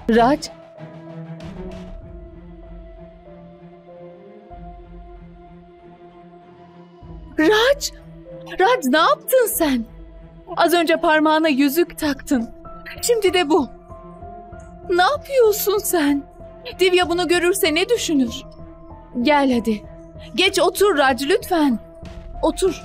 Raj, Raj, Raj ne yaptın sen? Az önce parmağına yüzük taktın. Şimdi de bu. Ne yapıyorsun sen? Divya bunu görürse ne düşünür? Gel hadi. Geç otur Raj lütfen. Otur.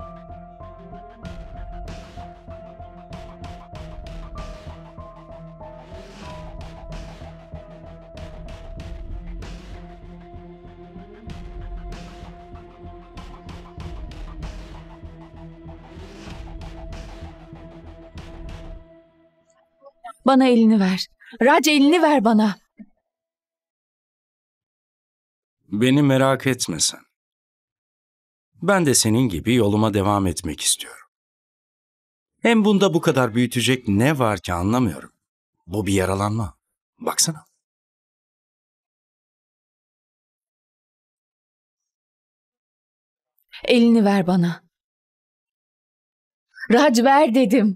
Bana elini ver. Raj elini ver bana. Beni merak etme sen. Ben de senin gibi yoluma devam etmek istiyorum. Hem bunda bu kadar büyütecek ne var ki anlamıyorum. Bu bir yaralanma. Baksana. Elini ver bana. Raj ver dedim.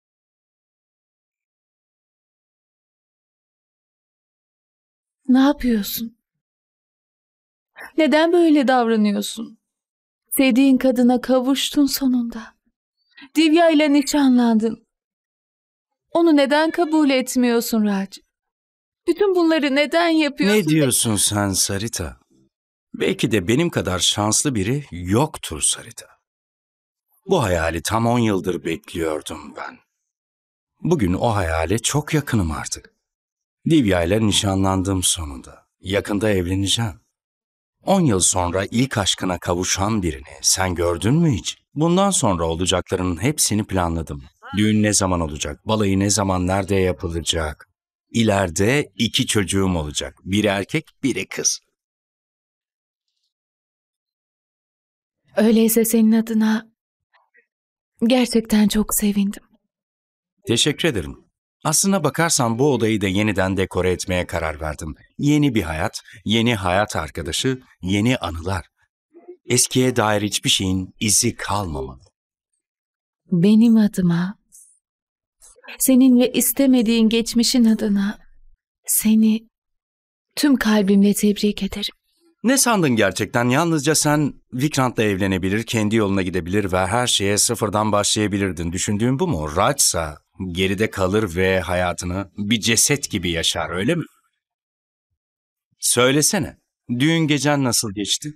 Ne yapıyorsun? Neden böyle davranıyorsun? Sevdiğin kadına kavuştun sonunda. Divya ile nişanlandın. Onu neden kabul etmiyorsun Raj? Bütün bunları neden yapıyorsun? Ne diyorsun sen Sarita? Belki de benim kadar şanslı biri yoktur Sarita. Bu hayali tam 10 yıldır bekliyordum ben. Bugün o hayale çok yakınım artık. Divya ile nişanlandım sonunda. Yakında evleneceğim. 10 yıl sonra ilk aşkına kavuşan birini sen gördün mü hiç? Bundan sonra olacaklarının hepsini planladım. Düğün ne zaman olacak? Balayı ne zaman, nerede yapılacak? İleride 2 çocuğum olacak. Biri erkek, biri kız. Öyleyse senin adına gerçekten çok sevindim. Teşekkür ederim. Aslına bakarsan bu odayı da yeniden dekore etmeye karar verdim. Yeni bir hayat, yeni hayat arkadaşı, yeni anılar. Eskiye dair hiçbir şeyin izi kalmamalı. Benim adıma, senin ve istemediğin geçmişin adına seni tüm kalbimle tebrik ederim. Ne sandın gerçekten? Yalnızca sen Vikrant'la evlenebilir, kendi yoluna gidebilir ve her şeye sıfırdan başlayabilirdin. Düşündüğün bu mu? Rajsa geride kalır ve hayatını bir ceset gibi yaşar, öyle mi? Söylesene, düğün gecen nasıl geçti?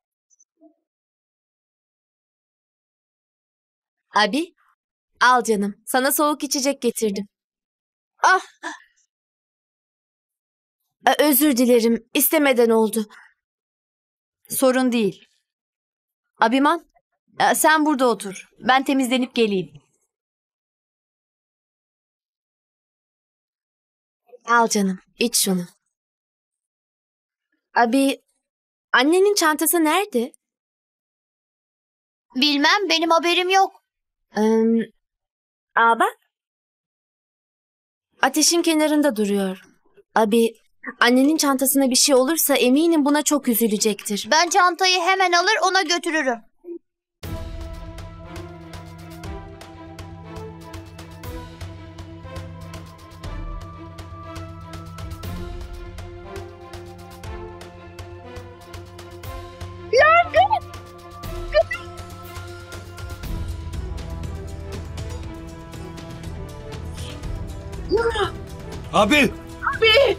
Abi, al canım. Sana soğuk içecek getirdim. Ah, özür dilerim. İstemeden oldu. Sorun değil. Abiman, sen burada otur. Ben temizlenip geleyim. Al canım, iç şunu. Abi, annenin çantası nerede? Bilmem, benim haberim yok. Bak. Ateşin kenarında duruyor. Abi, annenin çantasına bir şey olursa eminim buna çok üzülecektir. Ben çantayı hemen alır ona götürürüm. Abi! Abi!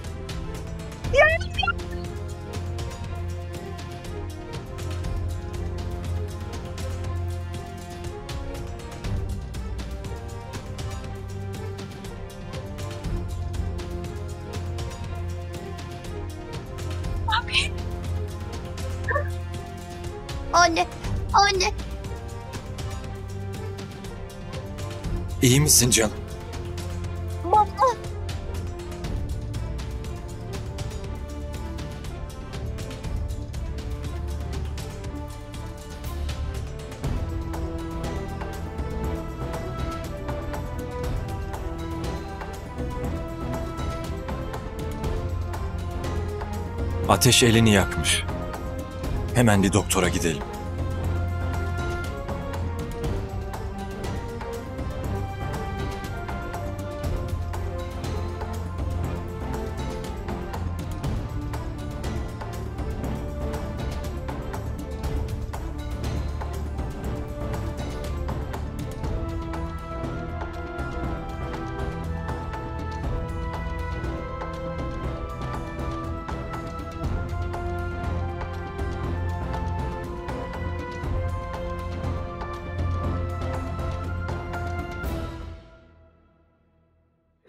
Abi! Anne, anne. İyi misin canım? Baba. Ateş elini yakmış. Hemen bir doktora gidelim.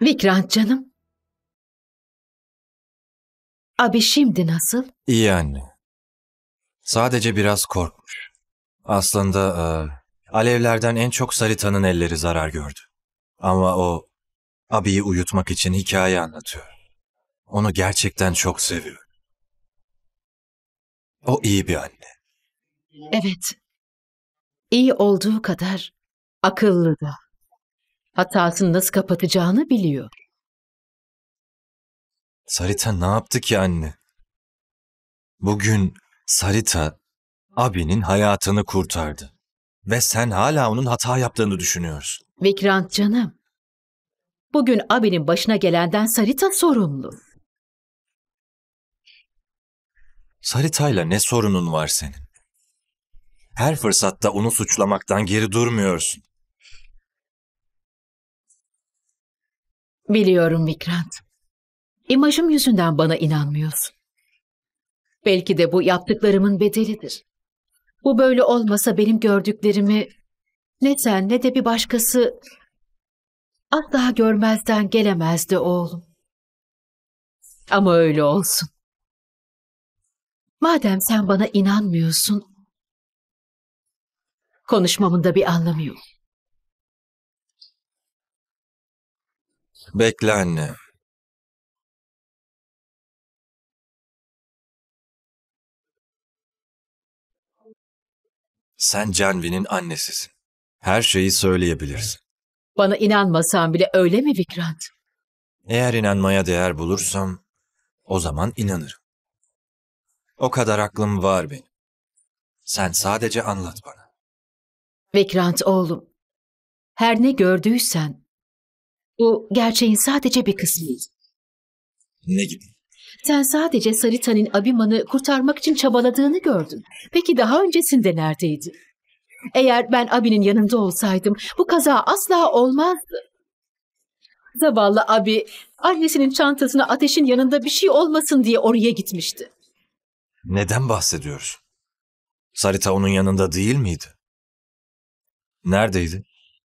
Vikrant canım. Abi şimdi nasıl? İyi anne. Sadece biraz korkmuş. Aslında alevlerden en çok Sarita'nın elleri zarar gördü. Ama o abiyi uyutmak için hikaye anlatıyor. Onu gerçekten çok seviyor. O iyi bir anne. Evet. İyi olduğu kadar akıllı da. Hatasını nasıl kapatacağını biliyor. Sarita ne yaptı ki anne? Bugün Sarita abinin hayatını kurtardı. Ve sen hala onun hata yaptığını düşünüyorsun. Vikrant canım. Bugün abinin başına gelenden Sarita sorumlu. Sarita'yla ne sorunun var senin? Her fırsatta onu suçlamaktan geri durmuyorsun. Biliyorum Vikrant. İmajım yüzünden bana inanmıyorsun. Belki de bu yaptıklarımın bedelidir. Bu böyle olmasa benim gördüklerimi ne sen ne de bir başkası asla görmezden gelemezdi oğlum. Ama öyle olsun. Madem sen bana inanmıyorsun, konuşmamın da bir anlamı yok. Bekle anne. Sen Canvi'nin annesisin. Her şeyi söyleyebilirsin. Bana inanmasan bile öyle mi Vikrant? Eğer inanmaya değer bulursam o zaman inanırım. O kadar aklım var benim. Sen sadece anlat bana. Vikrant oğlum, her ne gördüysen bu gerçeğin sadece bir kısmıydı. Ne gibi? Sen sadece Sarita'nın Abhiman'ı kurtarmak için çabaladığını gördün. Peki daha öncesinde neredeydi? Eğer ben Abhi'nin yanında olsaydım bu kaza asla olmazdı. Zavallı Abhi annesinin çantasına ateşin yanında bir şey olmasın diye oraya gitmişti. Neden bahsediyorsun? Sarita onun yanında değil miydi? Neredeydi?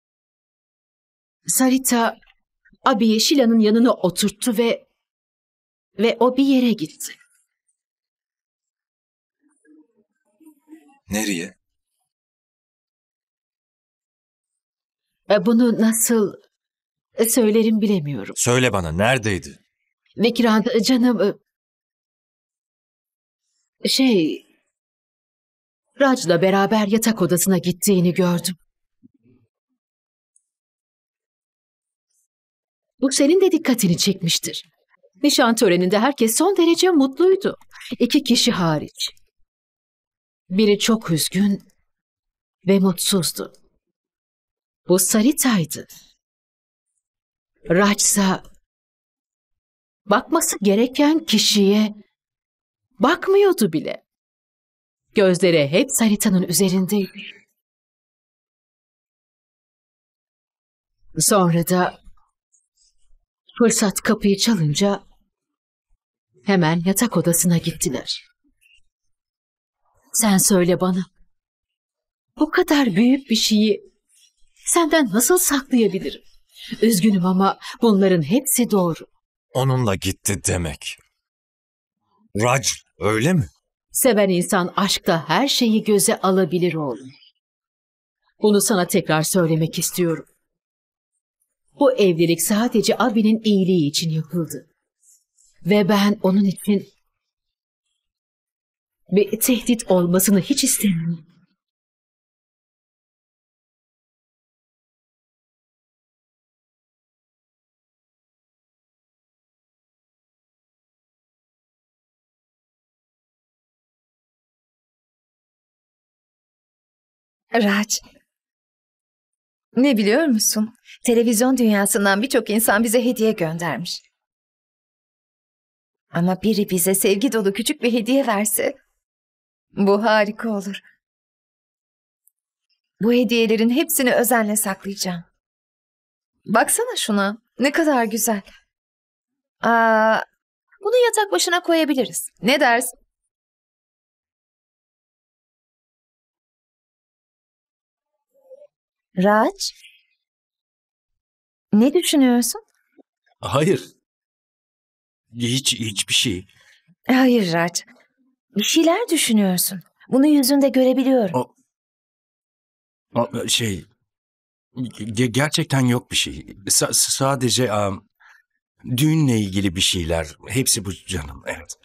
Sarita Abhi'yi Shila'nın yanına oturttu ve o bir yere gitti. Nereye? Bunu nasıl söylerim bilemiyorum. Söyle bana, neredeydi? Vikrant canım Raj'la beraber yatak odasına gittiğini gördüm. Bu senin de dikkatini çekmiştir. Nişan töreninde herkes son derece mutluydu. 2 kişi hariç. Biri çok üzgün ve mutsuzdu. Bu Sarita'ydı. Raj ise bakması gereken kişiye bakmıyordu bile. Gözleri hep Sarita'nın üzerindeydi. Sonra da fırsat kapıyı çalınca hemen yatak odasına gittiler. Sen söyle bana. Bu kadar büyük bir şeyi senden nasıl saklayabilirim? Üzgünüm ama bunların hepsi doğru. Onunla gitti demek. Raj, öyle mi? Seven insan aşkta her şeyi göze alabilir oğlum. Bunu sana tekrar söylemek istiyorum. Bu evlilik sadece abinin iyiliği için yapıldı. Ve ben onun için bir tehdit olmasını hiç istemiyorum. Raj, ne biliyor musun? Televizyon dünyasından birçok insan bize hediye göndermiş. Ama biri bize sevgi dolu küçük bir hediye verse, bu harika olur. Bu hediyelerin hepsini özenle saklayacağım. Baksana şuna, ne kadar güzel. Bunu yatak başına koyabiliriz. Ne dersin? Raj, ne düşünüyorsun? Hayır. Hiçbir şey. Hayır Raj. Bir şeyler düşünüyorsun. Bunu yüzünde görebiliyorum. Şey, gerçekten yok bir şey. Sadece düğünle ilgili bir şeyler. Hepsi bu canım, evet.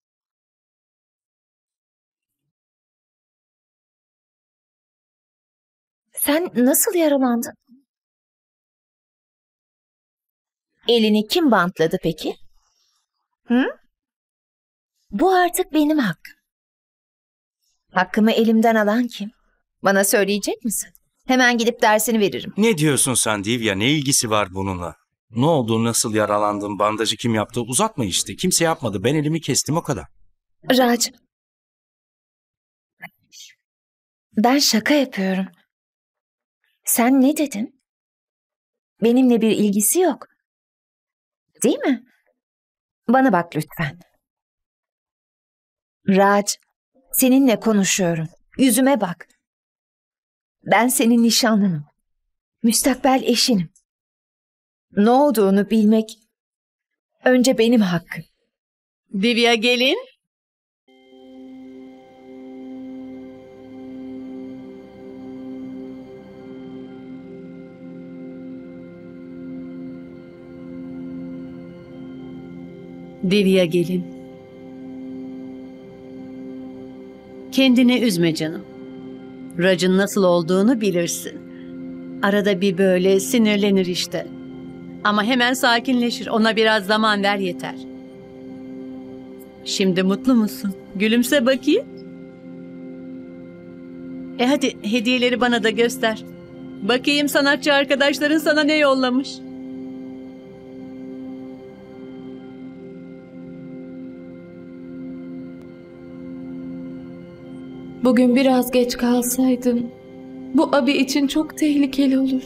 Sen nasıl yaralandın? Elini kim bantladı peki? Hı? Bu artık benim hakkım. Hakkımı elimden alan kim? Bana söyleyecek misin? Hemen gidip dersini veririm. Ne diyorsun sen Divya? Ne ilgisi var bununla? Ne oldu, nasıl yaralandın, bandajı kim yaptı? Uzatma işte. Kimse yapmadı. Ben elimi kestim, o kadar. Raj. Ben şaka yapıyorum. Sen ne dedin? Benimle bir ilgisi yok. Değil mi? Bana bak lütfen. Raj, seninle konuşuyorum. Yüzüme bak. Ben senin nişanlınım. Müstakbel eşinim. Ne olduğunu bilmek önce benim hakkım. Divya gelin. Divya gelin. Kendini üzme canım. Raj'ın nasıl olduğunu bilirsin. Arada bir böyle sinirlenir işte. Ama hemen sakinleşir. Ona biraz zaman ver yeter. Şimdi mutlu musun? Gülümse bakayım. Hadi hediyeleri bana da göster. Bakayım sanatçı arkadaşların sana ne yollamış. Bugün biraz geç kalsaydım bu abi için çok tehlikeli olurdu.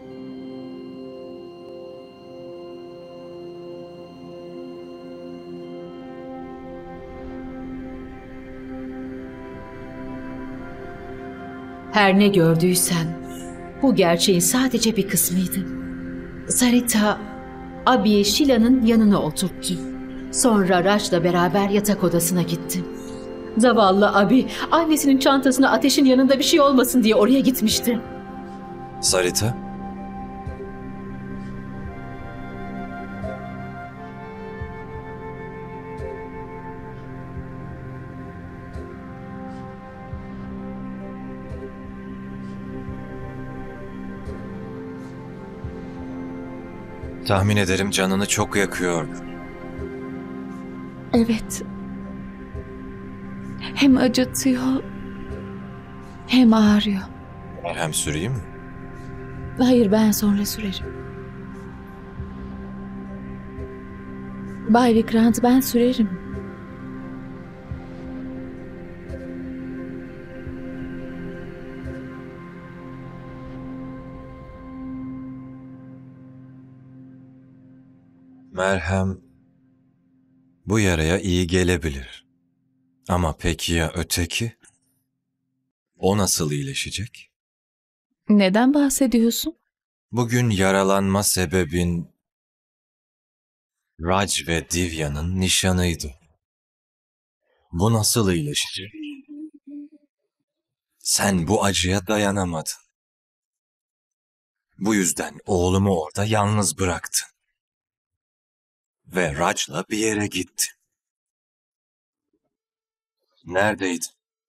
Her ne gördüysen bu gerçeğin sadece bir kısmıydı. Sarita, abiyi Shila'nın yanına oturttu. Sonra Raj'la beraber yatak odasına gitti. Zavallı abi, annesinin çantasına ateşin yanında bir şey olmasın diye oraya gitmişti. Sarita? Tahmin ederim canını çok yakıyordu. Evet. Hem acıtıyor hem ağrıyor. Merhem süreyim mi? Hayır, ben sonra sürerim. Bay Vikrant, ben sürerim. Merhem bu yaraya iyi gelebilir. Ama peki ya öteki? O nasıl iyileşecek? Neden bahsediyorsun? Bugün yaralanma sebebin Raj ve Divya'nın nişanıydı. Bu nasıl iyileşecek? Sen bu acıya dayanamadın. Bu yüzden oğlumu orada yalnız bıraktın. Ve Raj'la bir yere gittin. Neredeydin?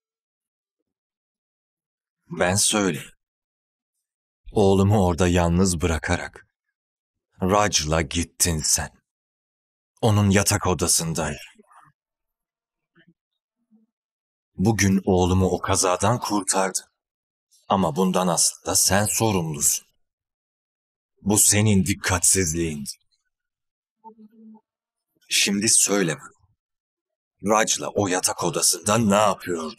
Ben söyleyeyim. Oğlumu orada yalnız bırakarak Raj'la gittin sen. Onun yatak odasındaydın. Bugün oğlumu o kazadan kurtardın. Ama bundan aslında sen sorumlusun. Bu senin dikkatsizliğindi. Şimdi söyle bana. Raj'la o yatak odasında ne yapıyordun?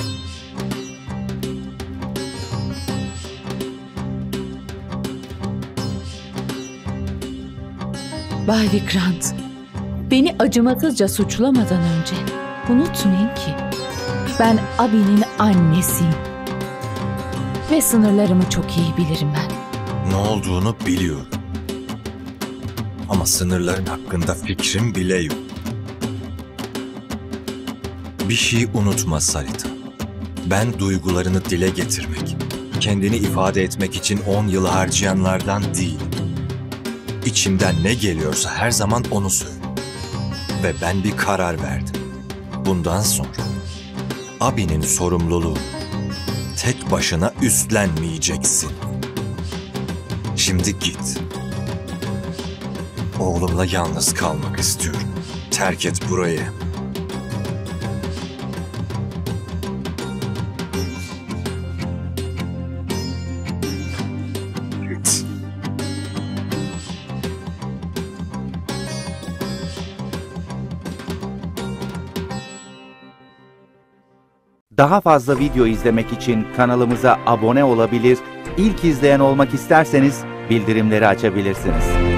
Bay Vikrant, beni acımasızca suçlamadan önce unutmayın ki ben abinin annesiyim. Ve sınırlarımı çok iyi bilirim ben. Ne olduğunu biliyorum. Ama sınırların hakkında fikrim bile yok. Bir şey unutma Sarita. Ben duygularını dile getirmek, kendini ifade etmek için 10 yıl harcayanlardan değilim. İçimden ne geliyorsa her zaman onu söyle. Ve ben bir karar verdim. Bundan sonra abinin sorumluluğu tek başına üstlenmeyeceksin. Şimdi git. Oğlumla yalnız kalmak istiyorum. Terk et burayı. Git. Daha fazla video izlemek için kanalımıza abone olabilir, ilk izleyen olmak isterseniz bildirimleri açabilirsiniz.